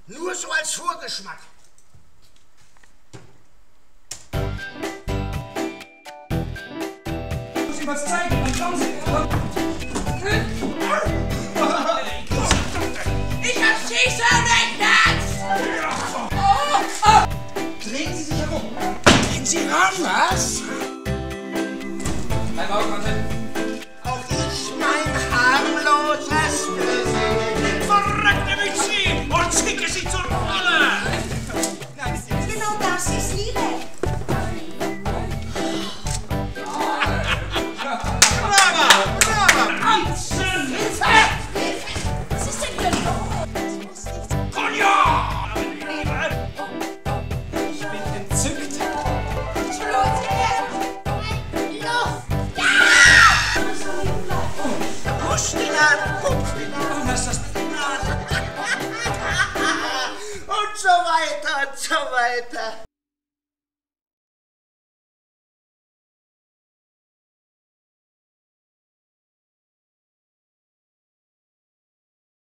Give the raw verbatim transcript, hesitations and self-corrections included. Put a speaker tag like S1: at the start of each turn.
S1: Nur so als Vorgeschmack.
S2: Muss ich was zeigen? Dann kommen Sie.
S3: Ich erschieße nicht das!
S2: Oh, oh. Drehen Sie sich herum.
S1: Gehen Sie ran, was?
S2: Beim Augenkontakt.
S1: Auch ich, mein harmloses Gesehen.
S4: Verreckte mich Sie und schicke Sie zur Rolle!
S3: Genau das ist Liebe.
S1: Bravo, bravo.
S4: Anzen!
S3: Hilfe! Hilfe! Was ist denn hier los?
S4: Konja!
S2: Ich bin entzückt.
S3: Schluss jetzt! Luft! Ja!
S1: Push ihn an, push ihn an.
S2: Was ist das?
S1: Und so weiter und so weiter.